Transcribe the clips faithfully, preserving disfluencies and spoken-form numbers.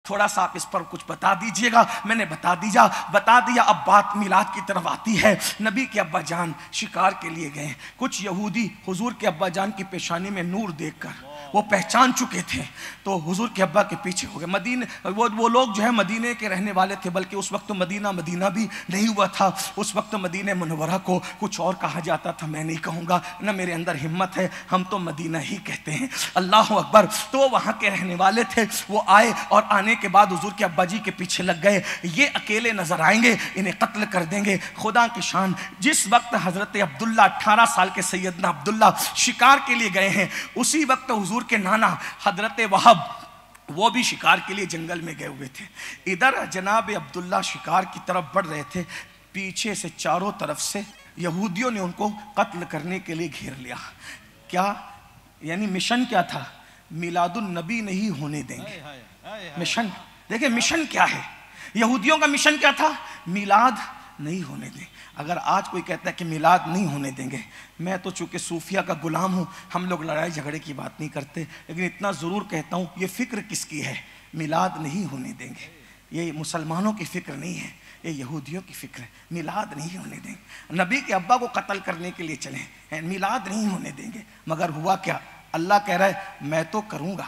थोड़ा सा आप इस पर कुछ बता दीजिएगा। मैंने बता दीजा बता दिया। अब बात मिलाद की तरफ आती है। नबी के अब्बा जान शिकार के लिए गए। कुछ यहूदी हुजूर के अब्बा जान की पेशानी में नूर देखकर वो पहचान चुके थे, तो हुजूर के अब्बा के पीछे हो गए। मदीने वो वो लोग जो है मदीने के रहने वाले थे, बल्कि उस वक्त तो मदीना मदीना भी नहीं हुआ था। उस वक्त मदीने मुनव्वरा को कुछ और कहा जाता था, मैं नहीं कहूँगा, ना मेरे अंदर हिम्मत है, हम तो मदीना ही कहते हैं। अल्लाह अकबर। तो वो वहाँ के रहने वाले थे। वो आए और आने के बाद हुजूर के अब्बा जी के पीछे लग गए। ये अकेले नजर आएंगे, इन्हें कत्ल कर देंगे। खुदा की शान, जिस वक्त हजरत अब्दुल्ला अठारह साल के सैयदना अब्दुल्ला शिकार के लिए गए हैं, उसी वक्त हुजूर के नाना हजरत वहब वो भी शिकार के लिए जंगल में गए हुए थे। इधर जनाब अब्दुल्ला शिकार की तरफ बढ़ रहे थे। पीछे से चारों तरफ से यहूदियों ने उनको कत्ल करने के लिए घेर लिया। क्या यानी मिशन क्या था? मिलादुन नबी नहीं होने देंगे। मिशन देखिए, मिशन क्या है? यहूदियों का मिशन क्या था? मिलाद नहीं होने दें। अगर आज कोई कहता है कि मिलाद नहीं होने देंगे, मैं तो चूंकि सूफिया का गुलाम हूँ, हम लोग लड़ाई झगड़े की बात नहीं करते, लेकिन इतना ज़रूर कहता हूँ, ये फ़िक्र किसकी है? मिलाद नहीं होने देंगे। ये मुसलमानों की फ़िक्र नहीं है, ये यहूदियों की फ़िक्र है। मिलाद नहीं होने देंगे। नबी के अब्बा को कत्ल करने के लिए चले हैं, मिलाद नहीं होने देंगे। मगर हुआ क्या? अल्लाह कह रहा है मैं तो करूँगा।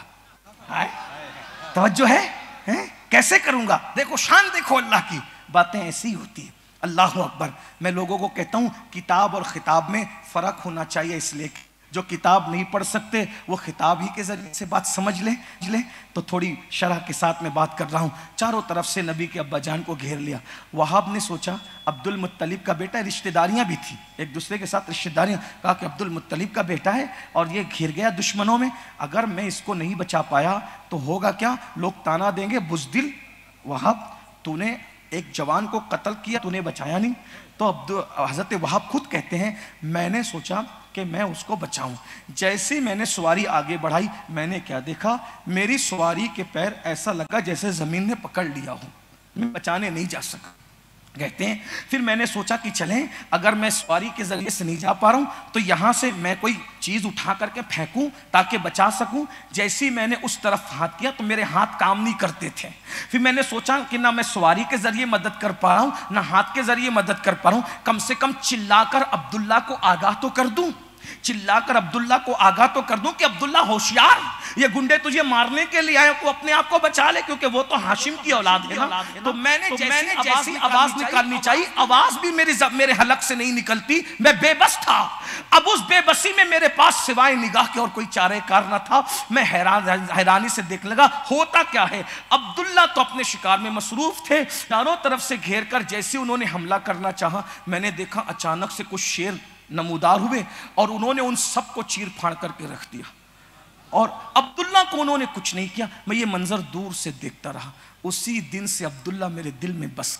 तवज्जो है, है? कैसे करूँगा? देखो शान, देखो अल्लाह की बातें ऐसी होती है। अल्लाह अकबर। मैं लोगों को कहता हूँ किताब और खिताब में फ़र्क होना चाहिए, इसलिए जो किताब नहीं पढ़ सकते वो खिताब ही के ज़रिए से बात समझ लें ले तो थोड़ी शरह के साथ मैं बात कर रहा हूँ। चारों तरफ से नबी के अब्बा जान को घेर लिया। वहाब ने सोचा अब्दुल मुत्तलिब का बेटा है, रिश्तेदारियाँ भी थी एक दूसरे के साथ, रिश्तेदारियाँ। कहा कि अब्दुल मुत्तलिब का बेटा है और ये घिर गया दुश्मनों में, अगर मैं इसको नहीं बचा पाया तो होगा क्या? लोग ताना देंगे, बुज़दिल वहाब, तूने एक जवान को कत्ल किया, तूने बचाया नहीं। तो अब्दुल हज़रत वहाब खुद कहते हैं मैंने सोचा कि मैं उसको बचाऊं। जैसे मैंने सवारी आगे बढ़ाई, मैंने क्या देखा? मेरी सवारी के पैर ऐसा लगा जैसे ज़मीन ने पकड़ लिया हो, मैं बचाने नहीं जा सका। कहते हैं फिर मैंने सोचा कि चलें, अगर मैं सवारी के ज़रिए से नहीं जा पा रहा हूँ तो यहाँ से मैं कोई चीज़ उठा करके फेंकूँ ताकि बचा सकूँ। जैसे ही मैंने उस तरफ हाथ किया तो मेरे हाथ काम नहीं करते थे। फिर मैंने सोचा कि ना मैं सवारी के ज़रिए मदद कर पा रहा हूँ, ना हाथ के ज़रिए मदद कर पा रहा हूँ, कम से कम चिल्लाकर अब्दुल्ला को आगाह तो कर दूँ, चिल्लाकर अब्दुल्ला को आगाह तो कर दूं कि अब्दुल्ला होशियार, ये गुंडे तुझे मारने के लिए आए, को अपने आप को बचा ले, क्योंकि वो तो हाशिम की औलाद है ना। तो मैंने तो जैसी मैंने जैसी आवाज निकालनी चाहिए, आवाज भी मेरी मेरे हलक से नहीं निकलती। मैं बेबस था। अब उस बेबसी में मेरे पास सिवाय निगाह के और कोई चारे कार न था। मैं हैरान हैरानी से देखने लगा होता क्या है। अब्दुल्ला तो अपने शिकार में मसरूफ थे। चारों तरफ से घेर कर जैसे उन्होंने हमला करना चाहा, मैंने देखा अचानक से कुछ शेर नमूदार हुए और उन्होंने उन सबको चीर फाड़ करके रख दिया और अब्दुल्ला को उन्होंने कुछ नहीं किया। मैं ये मंजर दूर से देखता रहा। उसी दिन से अब्दुल्ला मेरे दिल में बस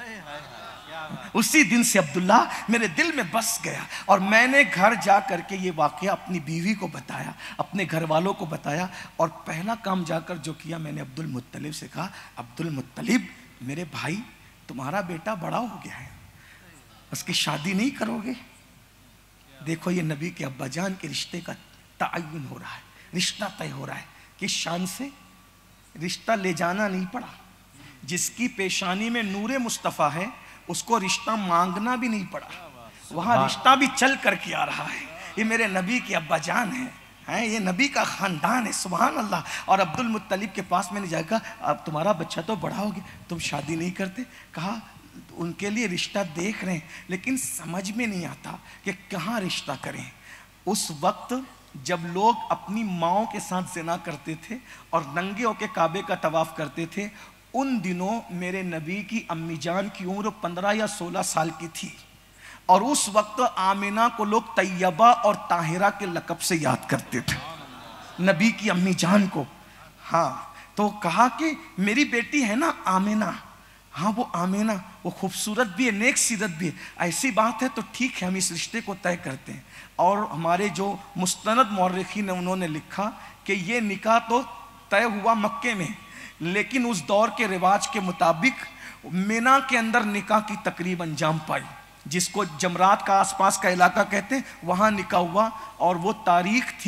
गया। उसी दिन से अब्दुल्ला मेरे दिल में बस गया और मैंने घर जा करके ये वाकया अपनी बीवी को बताया, अपने घर वालों को बताया और पहला काम जाकर जो किया, मैंने अब्दुल मुत्तलिब से कहा, अब्दुल मुत्तलिब मेरे भाई, तुम्हारा बेटा बड़ा हो गया है, उसकी शादी नहीं करोगे? देखो ये नबी के अब्बा जान के रिश्ते का तयन हो रहा है, रिश्ता तय हो रहा है। किस शान से? रिश्ता ले जाना नहीं पड़ा। जिसकी पेशानी में नूरे मुस्तफ़ा है उसको रिश्ता मांगना भी नहीं पड़ा, वहाँ रिश्ता भी चल करके आ रहा है। ये मेरे नबी के अब्बा जान है, हैं, ये नबी का ख़ानदान है, सुभान अल्लाह। और अब्दुल मुत्तलिब के पास मैंने जाकर, अब तुम्हारा बच्चा तो बड़ा हो गया, तुम शादी नहीं करते? कहा उनके लिए रिश्ता देख रहे हैं लेकिन समझ में नहीं आता कि कहाँ रिश्ता करें। उस वक्त जब लोग अपनी माँओं के साथ ज़िना करते थे और नंगे होकर काबे का तवाफ़ करते थे, उन दिनों मेरे नबी की अम्मी जान की उम्र पंद्रह या सोलह साल की थी और उस वक्त आमिना को लोग तैयबा और ताहिरा के लक़ब से याद करते थे, नबी की अम्मी जान को। हाँ, तो कहा कि मेरी बेटी है ना आमिना, हाँ वो आमिना, वो खूबसूरत भी है, नेक सीरत भी है। ऐसी बात है तो ठीक है, हम इस रिश्ते को तय करते हैं। और हमारे जो मुस्तनद मौर्रिखीन ने उन्होंने लिखा कि ये निकाह तो तय हुआ मक्के में, लेकिन उस दौर के रिवाज के मुताबिक मिना के अंदर निकाह की तकरीब अंजाम पाई, जिसको जमरात का आसपास का इलाका कहते हैं, वहाँ निकाह हुआ। और वो तारीख थी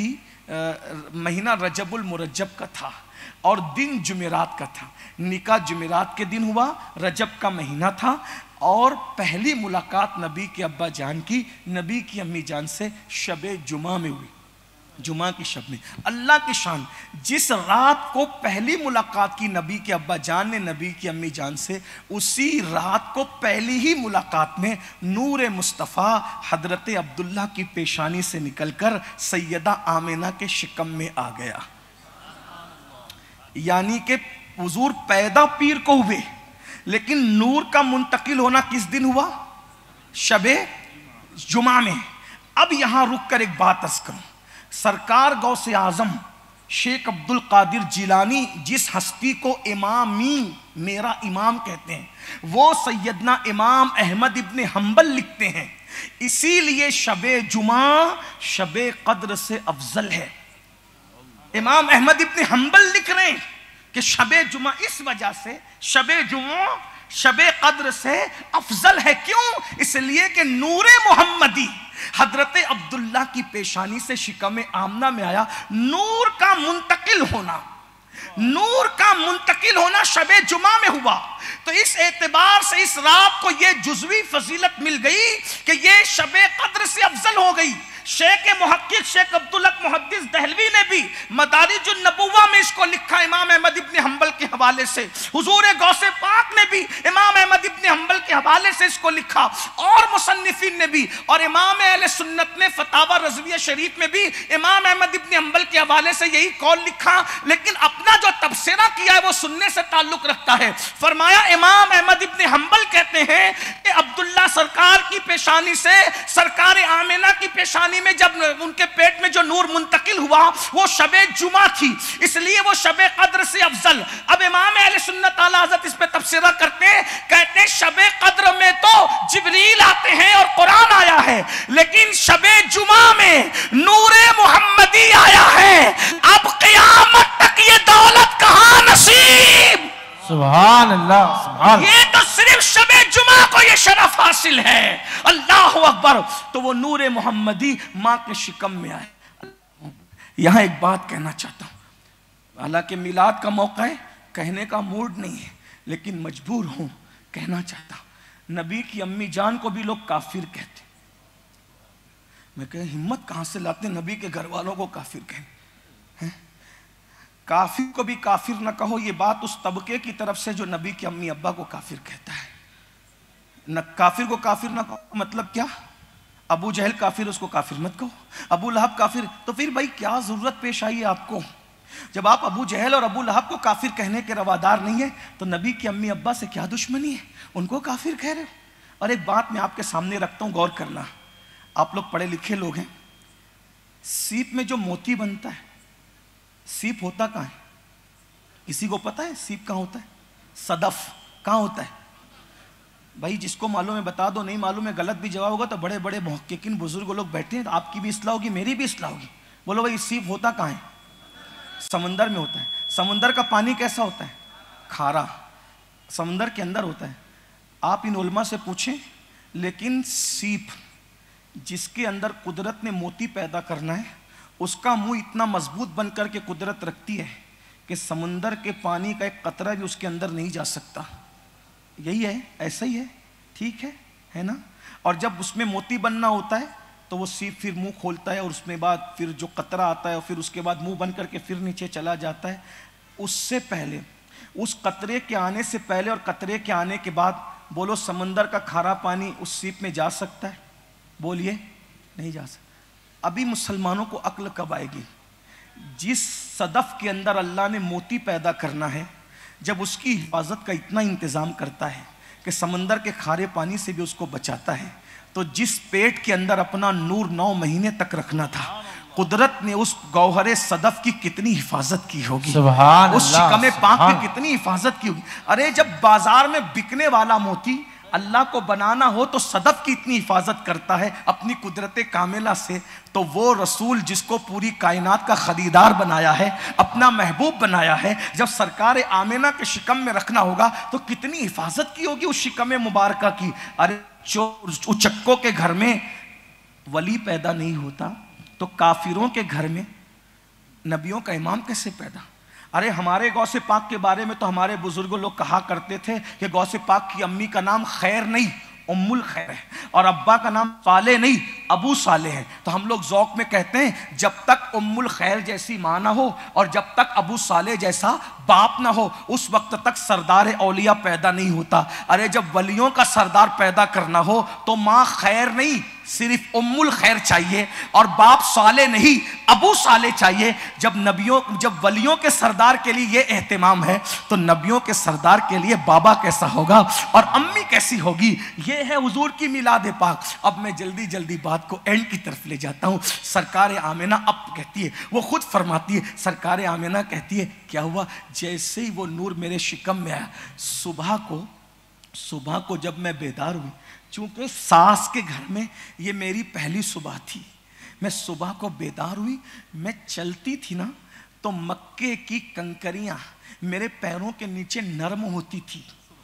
महीना रजबुल मुरज्जब का था और दिन जुमेरात का था। निकाह जुमेरात के दिन हुआ, रजब का महीना था और पहली मुलाकात नबी के अब्बा जान की नबी की अम्मी जान से शबे जुमा में हुई, जुमा की शब में। अल्लाह की शान, जिस रात को पहली मुलाकात की नबी के अब्बा जान ने नबी की अम्मी जान से, उसी रात को पहली ही मुलाकात में नूर मुस्तफ़ा हजरत अब्दुल्ला की पेशानी से निकलकर सैयदा आमिना के शिकम में आ गया। यानी कि हुजूर पैदा पीर को हुए, लेकिन नूर का मुंतकिल होना किस दिन हुआ? शबे जुमा में। अब यहां रुक कर एक बात अर्ज करूं, सरकार गौसे आजम शेख अब्दुल कादिर जिलानी जिस हस्ती को इमामी, मेरा इमाम कहते हैं, वो सैयदना इमाम अहमद इब्ने हम्बल लिखते हैं, इसीलिए शबे जुमा शबे कद्र से अफजल है। इमाम अहमद इब्ने हम्बल लिख रहे हैं कि शबे जुमा इस वजह से शबे जुमा शबे कद्र से अफजल है। क्यों? इसलिए कि नूरे मोहम्मदी हजरत अब्दुल्ला की पेशानी से शिकम आमना में आया। नूर का मुंतकिल होना, नूर का मुंतकिल होना शबे जुमा में हुआ। तो इस एतबार से इस रात को यह जुज़वी फजीलत मिल गई कि यह शबे कद्र से अफजल हो गई। शेख मुहक्किक शेख अब्दुल हक मुहद्दिस दहलवी ने भी मदारिजुन नबुव्वा में इसको लिखा इमाम अहमद इब्ने हम्बल के हवाले से। हुजूर गौसे पाक ने भी इमाम अहमद इब्ने हम्बल के हवाले से इसको लिखा और मुसन्निफिन ने भी, और इमाम अहले सुन्नत ने फतावा रज़विया शरीफ में भी इमाम अहमद इब्ने हम्बल के हवाले से यही कौल लिखा। लेकिन अपना जो तबसरा किया है वो सुनने से ताल्लुक रखता है। फरमाया इमाम अहमद इब्ने हम्बल कहते हैं कि अब्दुल्ला सरकार की पेशानी से सरकार आमिना की पेशानी में जब उनके पेट में जो नूर मुंतकिल हुआ वो शबे जुमा थी, इसलिए वो शबे कद्र से अफजल। अब इमाम अहले सुन्नत आला हज़रत इस पे तफसीरा करते हैं, कहते हैं शबे कद्र में तो जिब्रील आते हैं और कुरान आया है, लेकिन शबे जुमा में नूरे मुहम्मदी आया है। अब क़यामत तक ये दौलत कहां नसीब? सुभान अल्लाह, सुभान। ये तो सिर्फ शबे जुमा को ये शरफ हासिल है। अल्लाह अकबर। तो वो नूरे मोहम्मदी माँ के शिकम में आए। यहां एक बात कहना चाहता हूं, हालांकि मिलाद का मौका है, कहने का मूड नहीं है, लेकिन मजबूर हूं कहना चाहता हूं। नबी की अम्मी जान को भी लोग काफिर कहते। मैं कह हिम्मत कहां से लाते नबी के घर वालों को काफिर कहने? काफिर को भी काफिर न कहो, ये बात उस तबके की तरफ से जो नबी की अम्मी अब्बा को काफिर कहता है। न काफिर को काफिर न कहो मतलब क्या? अबू जहल काफिर, उसको काफिर मत कहो। अबू लहब काफिर, तो फिर भाई क्या जरूरत पेश आई है आपको? जब आप अबू जहल और अबू लहब को काफिर कहने के रवादार नहीं है, तो नबी की अम्मी अब्बा से क्या दुश्मनी है? उनको काफिर कह रहे हो। और एक बात मैं आपके सामने रखता हूं, गौर करना। आप लोग पढ़े लिखे लोग हैं, सीप में जो मोती बनता है, सीप होता कहाँ है? किसी को पता है सीप कहाँ होता है? सदफ कहाँ होता है? भाई जिसको मालूम है बता दो, नहीं मालूम है गलत भी जवाब होगा तो बड़े बड़े मुहक्किकीन बुजुर्ग लोग बैठे हैं, तो आपकी भी इस्लाह होगी, मेरी भी इस्लाह होगी। बोलो भाई सीप होता कहाँ है? समंदर में होता है। समंदर का पानी कैसा होता है? खारा, समंदर के अंदर होता है। आप इन उलमा से पूछें, लेकिन सीप जिसके अंदर कुदरत ने मोती पैदा करना है, उसका मुंह इतना मजबूत बनकर के कुदरत रखती है कि समुंदर के पानी का एक कतरा भी उसके अंदर नहीं जा सकता। यही है, ऐसा ही है, ठीक है, है ना? और जब उसमें मोती बनना होता है तो वो सीप फिर मुंह खोलता है और उसमें बाद फिर जो कतरा आता है और फिर उसके बाद मुंह बन करके फिर नीचे चला जाता है। उससे पहले, उस कतरे के आने से पहले और कतरे के आने के बाद, बोलो समंदर का खारा पानी उस सीप में जा सकता है? बोलिए, नहीं जा सकता। अभी मुसलमानों को अक्ल कब आएगी? जिस सदफ के अंदर अल्लाह ने मोती पैदा करना है, जब उसकी हिफाजत का इतना इंतज़ाम करता है कि समंदर के खारे पानी से भी उसको बचाता है, तो जिस पेट के अंदर अपना नूर नौ महीने तक रखना था, कुदरत ने उस गौहरे सदफ की कितनी हिफाजत की होगी, उस शिकमे पाक की कितनी हिफाजत की होगी। अरे जब बाजार में बिकने वाला मोती अल्लाह को बनाना हो तो सदफ की इतनी हिफाजत करता है अपनी कुदरत कामिला से, तो वो रसूल जिसको पूरी कायनात का खरीदार बनाया है, अपना महबूब बनाया है, जब सरकार आमिना के शिकम में रखना होगा तो कितनी हिफाजत की होगी उस शिकम मुबारक की। अरे उचक्कों के घर में वली पैदा नहीं होता तो काफिरों के घर में नबियों का इमाम कैसे पैदा? अरे हमारे गौसे पाक के बारे में तो हमारे बुजुर्गों लोग कहा करते थे कि गौसे पाक की अम्मी का नाम खैर नहीं उम्मुल खैर है, और अब्बा का नाम साले नहीं अबू साले है। तो हम लोग ज़ौक में कहते हैं जब तक उम्मुल खैर जैसी माँ ना हो और जब तक अबू साले जैसा बाप ना हो, उस वक्त तक सरदार औलिया पैदा नहीं होता। अरे जब वलियों का सरदार पैदा करना हो तो माँ खैर नहीं सिर्फ उम्मुल खैर चाहिए और बाप साले नहीं अबू साले चाहिए। जब नबियों जब वलियों के सरदार के लिए ये एहतमाम है तो नबियों के सरदार के लिए बाबा कैसा होगा और अम्मी कैसी होगी। ये है हुजूर की मिलाद पाक। अब मैं जल्दी जल्दी बात को एंड की तरफ ले जाता हूँ। सरकार आमिना अब कहती है, वो खुद फरमाती है, सरकार आमिना कहती है क्या हुआ, जैसे ही वो नूर मेरे शिकम में आया, सुबह को सुबह को जब मैं बेदार हुई, चूंकि सास के घर में ये मेरी पहली सुबह थी, मैं सुबह को बेदार हुई, मैं चलती थी ना तो मक्के की कंकरियां मेरे पैरों के नीचे नरम होती थी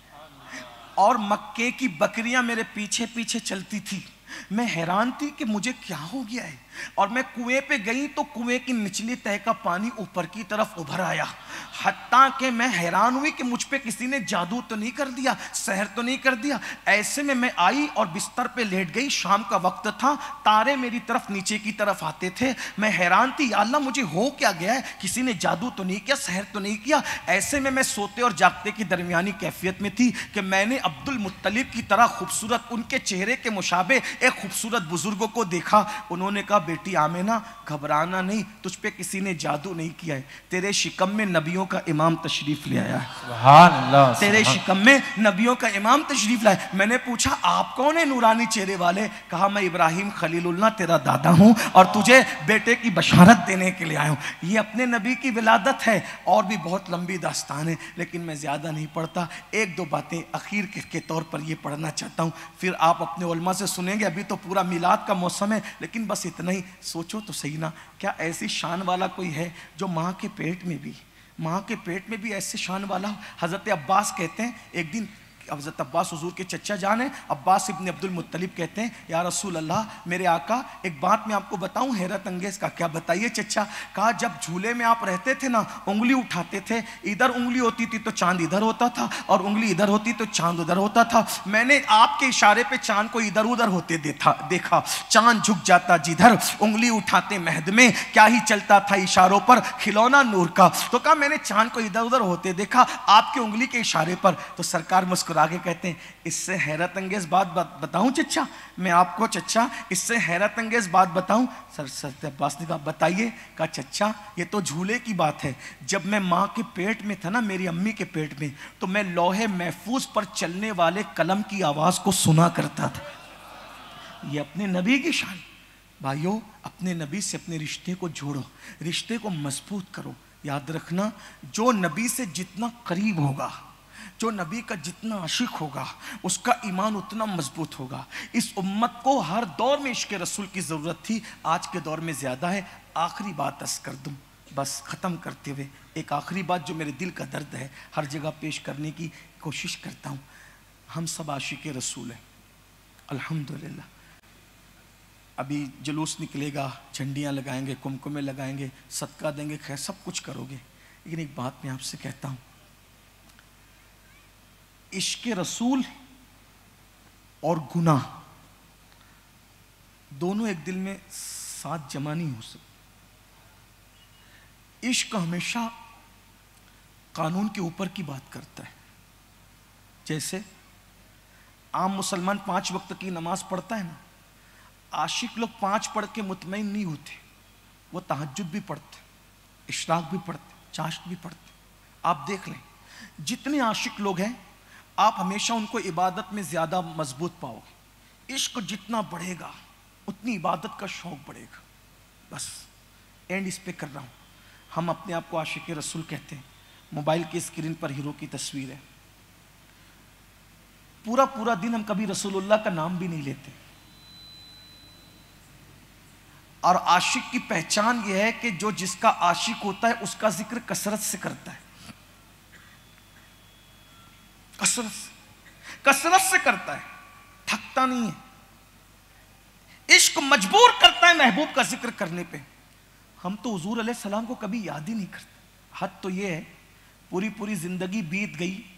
और मक्के की बकरियां मेरे पीछे पीछे चलती थी। मैं हैरान थी कि मुझे क्या हो गया है, और मैं कुएं पे गई तो कुएं की निचली तह का पानी ऊपर की तरफ उभर आया। हत्ता कि मैं हैरान हुई कि मुझ पे किसी ने जादू तो नहीं कर दिया, सहर तो नहीं कर दिया। ऐसे में मैं आई और बिस्तर पे लेट गई। शाम का वक्त था, तारे मेरी तरफ नीचे की तरफ आते थे। मैं हैरान थी, या अल्लाह मुझे हो क्या गया है, किसी ने जादू तो नहीं किया, सहर तो नहीं किया। ऐसे में मैं सोते और जागते की दरमियानी कैफियत में थी कि मैंने अब्दुल मुत्तलिब की तरह खूबसूरत, उनके चेहरे के मुशाबे एक खूबसूरत बुजुर्गों को देखा। उन्होंने कहा, बेटी आमिना घबराना नहीं, तुझ पे किसी ने जादू नहीं किया है, तेरे शिकम में नबियों का इमाम तशरीफ ले आया है। सुभान अल्लाह, तेरे शिकम में नबियों का इमाम तशरीफ लाया। मैंने पूछा, आप कौन है नूरानी चेहरे वाले? कहा, मैं इब्राहिम खलीलुल्लाह तेरा दादा हूँ और तुझे बेटे की बशारत देने के लिए आया हूँ। ये अपने नबी की विलादत है। और भी बहुत लंबी दास्तान है, लेकिन मैं ज़्यादा नहीं पढ़ता। एक दो बातें अखीर के, के तौर पर ये पढ़ना चाहता हूँ, फिर आप अपने उलमा से सुनेंगे। अभी तो पूरा मिलाद का मौसम है, लेकिन बस इतना ही सोचो तो सही ना, क्या ऐसी शान वाला कोई है जो माँ के पेट में भी माँ के पेट में भी ऐसे शान वाला हो? हज़रत अब्बास कहते हैं, एक दिन हज़रत अब्बास हुजूर के चचा जान है, अब्बास इब्न अब्दुल मुत्तलिब कहते हैं, या रसूल अल्लाह, मेरे आका एक बात मैं आपको बताऊं हैरत अंगेज़ का। क्या बताइए चचा? कहा, जब झूले में आप रहते थे ना, उंगली उठाते थे, इधर उंगली होती थी तो चांद इधर होता था और उंगली इधर होती तो चांद उधर होता था। मैंने आपके इशारे पे चांद को इधर उधर होते देखा देखा चांद झुक जाता जिधर, उंगली उठाते महद में क्या ही चलता था इशारों पर खिलौना नूर का। तो कहा, मैंने चांद को इधर उधर होते देखा आपके उंगली के इशारे पर। तो सरकार मुस्कुरा आगे कहते हैं, इससे हैरत अंगेज बात बताऊं चचा? मैं आपको चचा इससे हैरत अंगेज बात बताऊं? सर सर अब्बास ने कहा, बताइए। कहा, चचा ये तो झूले की बात है, जब मैं माँ के पेट में था ना, मेरी अम्मी के पेट में, तो मैं लोहे महफूज पर चलने वाले कलम की आवाज को सुना करता था। ये अपने नबी की शान। भाइयों, अपने नबी से अपने रिश्ते को जोड़ो, रिश्ते को मजबूत करो। याद रखना, जो नबी से जितना करीब होगा, जो नबी का जितना आशिक होगा, उसका ईमान उतना मजबूत होगा। इस उम्मत को हर दौर में इश्क़ रसूल की ज़रूरत थी, आज के दौर में ज़्यादा है। आखिरी बात अर्ज़ कर दूँ, बस ख़त्म करते हुए, एक आखिरी बात जो मेरे दिल का दर्द है, हर जगह पेश करने की कोशिश करता हूँ। हम सब आशिक रसूल हैं, अल्हम्दुलिल्लाह। अभी जुलूस निकलेगा, झंडियाँ लगाएंगे, कुमकुमे लगाएंगे, सदका देंगे, खैर सब कुछ करोगे, लेकिन एक बात मैं आपसे कहता हूँ, इश्क़ रसूल और गुनाह दोनों एक दिल में साथ जमा नहीं हो सकते। इश्क़ हमेशा कानून के ऊपर की बात करता है। जैसे आम मुसलमान पांच वक्त की नमाज पढ़ता है ना, आशिक लोग पांच पढ़ के मुतमईन नहीं होते, वो तहज्जुद भी पढ़ते, इशराक भी पढ़ते, चाश्त भी पढ़ते। आप देख लें, जितने आशिक लोग हैं आप हमेशा उनको इबादत में ज़्यादा मजबूत पाओगे। इश्क जितना बढ़ेगा उतनी इबादत का शौक़ बढ़ेगा। बस एंड इस पे कर रहा हूँ। हम अपने आप को आशिक रसूल कहते हैं। मोबाइल की स्क्रीन पर हीरो की तस्वीर है। पूरा पूरा दिन हम कभी रसूलुल्लाह का नाम भी नहीं लेते। और आशिक की पहचान यह है कि जो जिसका आशिक होता है उसका जिक्र कसरत से करता है, कसरत से कसरत से करता है, थकता नहीं है। इश्क मजबूर करता है महबूब का जिक्र करने पे। हम तो हुजूर अलैहि सलाम को कभी याद ही नहीं करते। हद तो ये है, पूरी पूरी जिंदगी बीत गई,